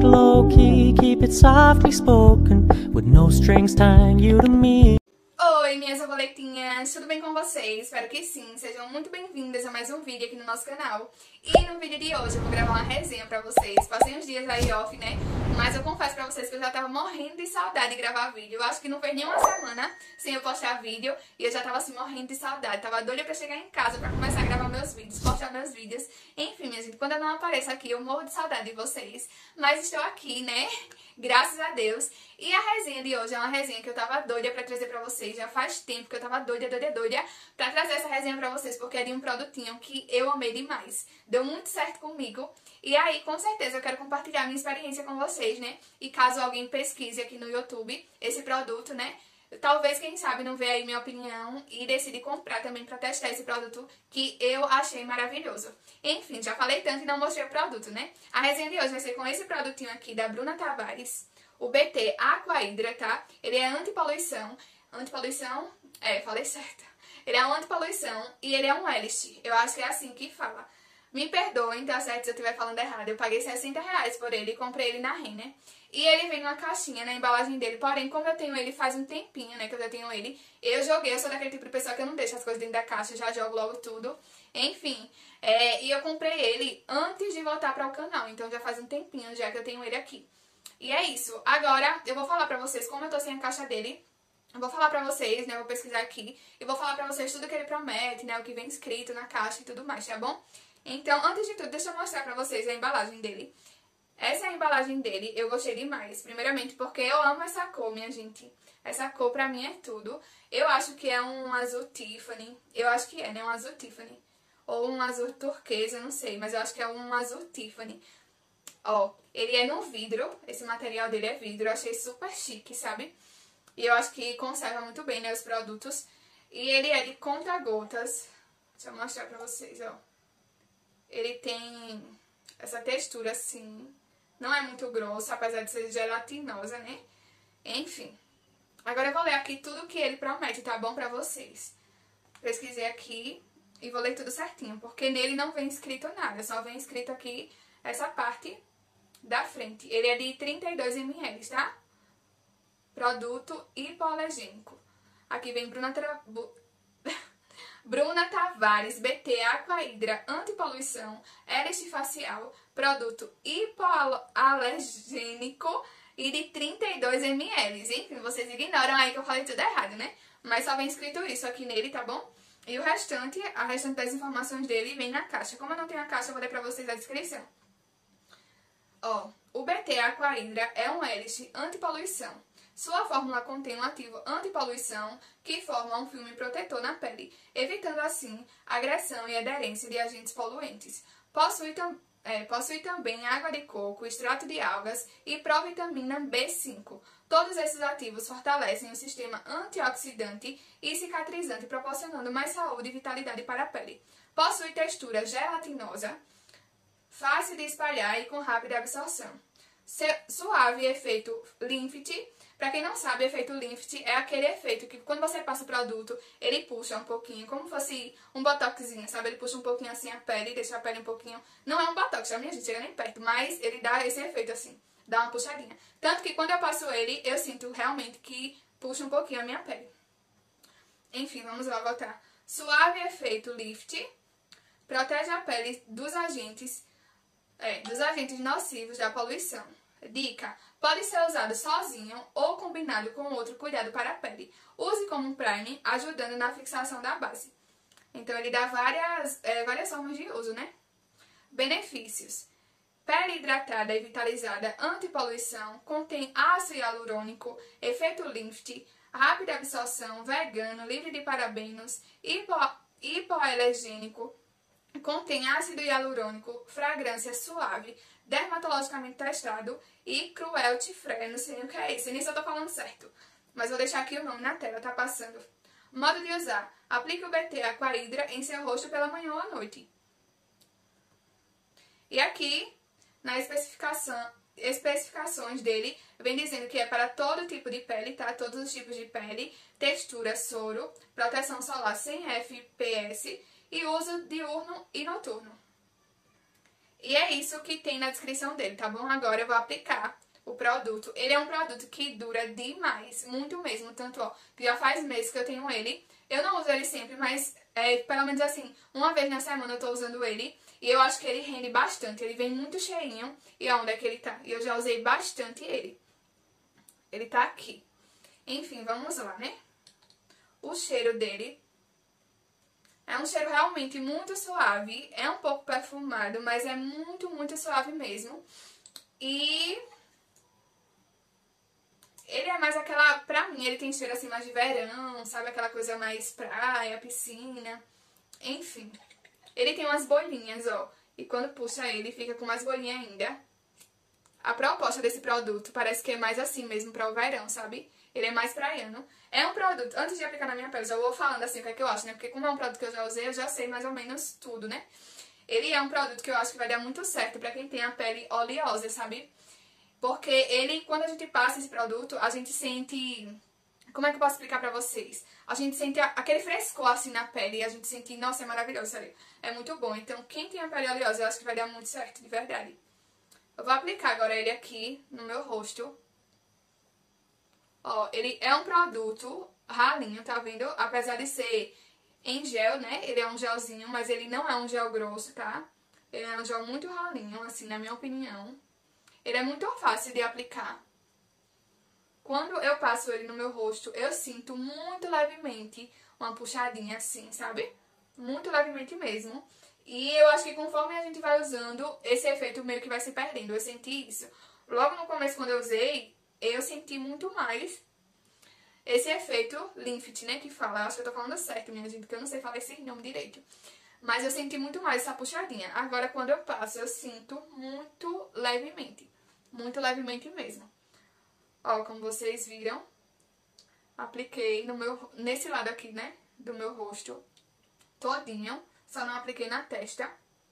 low-key, keep it softly spoken, with no strings tying you to me. Oi, minhas borboletinhas, tudo bem com vocês? Espero que sim, sejam muito bem-vindas a mais um vídeo aqui no nosso canal. E no vídeo de hoje eu vou gravar uma resenha pra vocês. Passei uns dias aí off, né? Mas eu confesso pra vocês que eu já tava morrendo de saudade de gravar vídeo. Eu acho que não fez nenhuma semana sem eu postar vídeo e eu já tava assim morrendo de saudade. Tava doida pra chegar em casa pra começar a gravar meus vídeos, postar meus vídeos. Enfim, minha gente, quando eu não apareço aqui eu morro de saudade de vocês. Mas estou aqui, né? Graças a Deus. E a resenha de hoje é uma resenha que eu tava doida pra trazer pra vocês. Já faz tempo que eu tava doida pra trazer essa resenha pra vocês, porque é de um produtinho que eu amei demais. Deu muito certo comigo. E aí, com certeza, eu quero compartilhar minha experiência com vocês, né? E caso alguém pesquise aqui no YouTube esse produto, né? Talvez, quem sabe, não vê aí minha opinião e decide comprar também pra testar esse produto que eu achei maravilhoso. Enfim, já falei tanto e não mostrei o produto, né? A resenha de hoje vai ser com esse produtinho aqui da Bruna Tavares, o BT Aqua Hydra, tá? Ele é antipoluição. Antipoluição? É, falei certo. Ele é um antipoluição e ele é um Elist. Eu acho que é assim que fala. Me perdoem, tá certo, se eu estiver falando errado. Eu paguei R$60 por ele e comprei ele na Renner. E ele vem numa caixinha, na embalagem dele. Porém, como eu tenho ele faz um tempinho, né, que eu já tenho ele, eu joguei. Eu sou daquele tipo de pessoa que eu não deixo as coisas dentro da caixa, já jogo logo tudo. Enfim, e eu comprei ele antes de voltar para o canal. Então já faz um tempinho já que eu tenho ele aqui. E é isso. Agora, eu vou falar pra vocês como eu tô sem a caixa dele. Eu vou falar pra vocês, né, eu vou pesquisar aqui. E vou falar pra vocês tudo que ele promete, né, o que vem escrito na caixa e tudo mais, tá bom? Então, antes de tudo, deixa eu mostrar pra vocês a embalagem dele. Essa é a embalagem dele, eu gostei demais. Primeiramente porque eu amo essa cor, minha gente. Essa cor pra mim é tudo. Eu acho que é um azul Tiffany. Eu acho que é, né, um azul Tiffany. Ou um azul turquesa, não sei, mas eu acho que é um azul Tiffany. Ó, ele é no vidro, esse material dele é vidro, eu achei super chique, sabe? E eu acho que conserva muito bem, né, os produtos. E ele é de conta-gotas. Deixa eu mostrar pra vocês, ó. Ele tem essa textura assim, não é muito grossa, apesar de ser gelatinosa, né? Enfim. Agora eu vou ler aqui tudo que ele promete, tá bom, pra vocês. Pesquisei aqui e vou ler tudo certinho, porque nele não vem escrito nada, só vem escrito aqui essa parte da frente. Ele é de 32 ml, tá? Produto hipoalergênico. Aqui vem Bruna Tavares, BT Aqua Hydra, antipoluição, Elist facial, produto hipoalergênico e de 32 ml. Enfim, vocês ignoram aí que eu falei tudo errado, né? Mas só vem escrito isso aqui nele, tá bom? E o restante, a restante das informações dele vem na caixa. Como eu não tenho a caixa, eu vou ler pra vocês a descrição. Ó, o BT Aqua Hydra é um Elist antipoluição. Sua fórmula contém um ativo antipoluição que forma um filme protetor na pele, evitando assim agressão e aderência de agentes poluentes. Possui também água de coco, extrato de algas e provitamina B5. Todos esses ativos fortalecem o sistema antioxidante e cicatrizante, proporcionando mais saúde e vitalidade para a pele. Possui textura gelatinosa, fácil de espalhar e com rápida absorção. Suave efeito Lift. Pra quem não sabe, efeito Lift é aquele efeito que quando você passa o produto, ele puxa um pouquinho, como fosse um botoxzinho, sabe? Ele puxa um pouquinho assim a pele, deixa a pele um pouquinho... Não é um botox, a minha gente chega nem perto, mas ele dá esse efeito assim, dá uma puxadinha. Tanto que quando eu passo ele, eu sinto realmente que puxa um pouquinho a minha pele. Enfim, vamos lá voltar. Suave efeito Lift protege a pele dos agentes nocivos da poluição. Dica: pode ser usado sozinho ou combinado com outro cuidado para a pele. Use como um primer, ajudando na fixação da base. Então ele dá várias formas de uso, né? Benefícios: pele hidratada e vitalizada, antipoluição, contém ácido hialurônico, efeito Lift, rápida absorção, vegano, livre de parabenos, hipoalergênico, contém ácido hialurônico, fragrância suave, dermatologicamente testado e cruelty free. Não sei nem o que é isso, nem se eu tô falando certo. Mas vou deixar aqui o nome na tela, tá passando. Modo de usar: aplique o BT Aqua Hydra em seu rosto pela manhã ou à noite. E aqui, na especificações dele, vem dizendo que é para todo tipo de pele, tá? Todos os tipos de pele, textura soro, proteção solar sem FPS e uso diurno e noturno. E é isso que tem na descrição dele, tá bom? Agora eu vou aplicar o produto. Ele é um produto que dura demais, muito mesmo. Tanto, ó, que já faz meses que eu tenho ele. Eu não uso ele sempre, mas pelo menos assim, uma vez na semana eu tô usando ele. E eu acho que ele rende bastante. Ele vem muito cheinho. E onde é que ele tá? E eu já usei bastante ele. Ele tá aqui. Enfim, vamos lá, né? O cheiro dele é um cheiro realmente muito suave. É um pouco perfumado, mas é muito, muito suave mesmo. E ele é mais aquela... Pra mim, ele tem cheiro assim mais de verão, sabe? Aquela coisa mais praia, piscina. Enfim. Ele tem umas bolinhas, ó. E quando puxa ele, fica com mais bolinha ainda. A proposta desse produto parece que é mais assim mesmo para o verão, sabe? Ele é mais praiano. É um produto... Antes de aplicar na minha pele, já vou falando assim o que é que eu acho, né? Porque como é um produto que eu já usei, eu já sei mais ou menos tudo, né? Ele é um produto que eu acho que vai dar muito certo pra quem tem a pele oleosa, sabe? Porque ele, quando a gente passa esse produto, a gente sente... Como é que eu posso explicar pra vocês? A gente sente aquele frescor assim na pele e a gente sente, nossa, é maravilhoso, sério. É muito bom. Então, quem tem a pele oleosa, eu acho que vai dar muito certo, de verdade. Eu vou aplicar agora ele aqui no meu rosto. Ó, ele é um produto ralinho, tá vendo? Apesar de ser em gel, né? Ele é um gelzinho, mas ele não é um gel grosso, tá? Ele é um gel muito ralinho, assim, na minha opinião. Ele é muito fácil de aplicar. Quando eu passo ele no meu rosto, eu sinto muito levemente uma puxadinha assim, sabe? Muito levemente mesmo. E eu acho que conforme a gente vai usando, esse efeito meio que vai se perdendo. Eu senti isso. Logo no começo, quando eu usei, eu senti muito mais esse efeito Limfit, né, que fala. Eu acho que eu tô falando certo, minha gente, porque eu não sei falar esse nome direito. Mas eu senti muito mais essa puxadinha. Agora, quando eu passo, eu sinto muito levemente. Muito levemente mesmo. Ó, como vocês viram, apliquei nesse lado aqui, né, do meu rosto todinho. Só não apliquei na testa.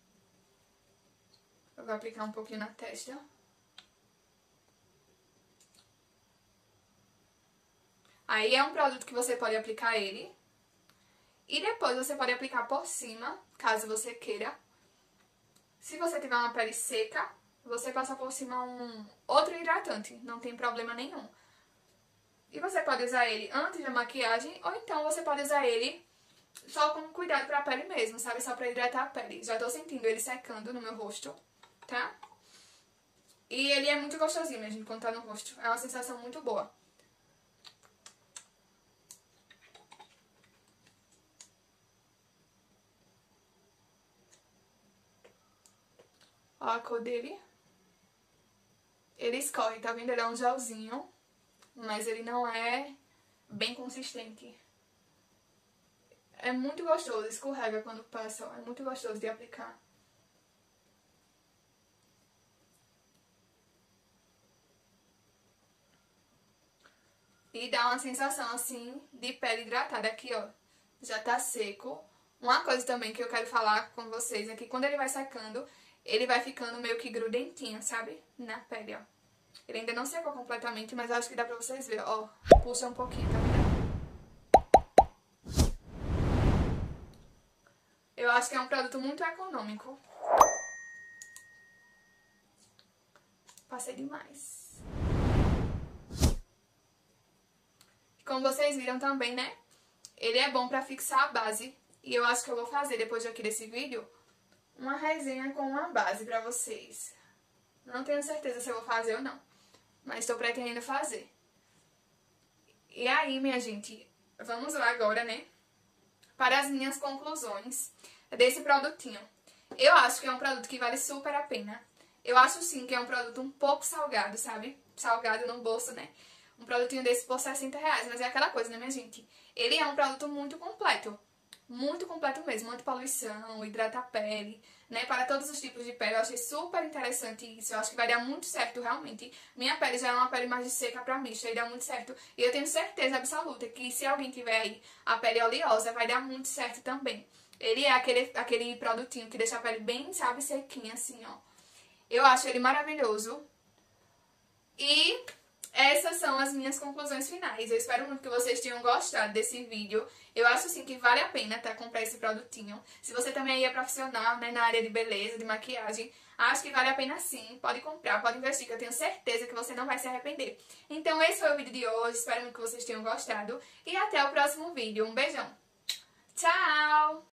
Eu vou aplicar um pouquinho na testa. Aí é um produto que você pode aplicar ele. E depois você pode aplicar por cima, caso você queira. Se você tiver uma pele seca, você passa por cima um outro hidratante. Não tem problema nenhum. E você pode usar ele antes da maquiagem, ou então você pode usar ele só com cuidado pra pele mesmo, sabe? Só pra hidratar a pele. Já tô sentindo ele secando no meu rosto, tá? E ele é muito gostosinho, minha gente, quando tá no rosto. É uma sensação muito boa. Ó a cor dele. Ele escorre, tá vendo? Ele é um gelzinho, mas ele não é bem consistente. É muito gostoso, escorrega quando passa, ó. É muito gostoso de aplicar. E dá uma sensação assim de pele hidratada. Aqui, ó, já tá seco. Uma coisa também que eu quero falar com vocês é que quando ele vai secando, ele vai ficando meio que grudentinho, sabe? Na pele, ó. Ele ainda não secou completamente, mas acho que dá pra vocês verem, ó. Puxa um pouquinho, tá vendo? Eu acho que é um produto muito econômico. Passei demais. Como vocês viram também, né? Ele é bom pra fixar a base. E eu acho que eu vou fazer, depois aqui desse vídeo, uma resenha com uma base pra vocês. Não tenho certeza se eu vou fazer ou não, mas estou pretendendo fazer. E aí, minha gente, vamos lá agora, né? Para as minhas conclusões desse produtinho. Eu acho que é um produto que vale super a pena. Eu acho sim que é um produto um pouco salgado, sabe? Salgado no bolso, né? Um produtinho desse por R$60, mas é aquela coisa, né, minha gente? Ele é um produto muito completo. Muito completo mesmo, antipoluição, hidrata a pele, né, para todos os tipos de pele. Eu achei super interessante isso, eu acho que vai dar muito certo realmente. Minha pele já é uma pele mais de seca pra mista e dá muito certo. E eu tenho certeza absoluta que se alguém tiver aí a pele oleosa, vai dar muito certo também. Ele é aquele produtinho que deixa a pele bem, sabe, sequinha assim, ó. Eu acho ele maravilhoso. E essas são as minhas conclusões finais. Eu espero muito que vocês tenham gostado desse vídeo. Eu acho sim que vale a pena, tá, comprar esse produtinho. Se você também é profissional, né, na área de beleza, de maquiagem, Acho que vale a pena sim, pode comprar, pode investir, que eu tenho certeza que você não vai se arrepender. Então esse foi o vídeo de hoje, espero muito que vocês tenham gostado e até o próximo vídeo. Um beijão! Tchau!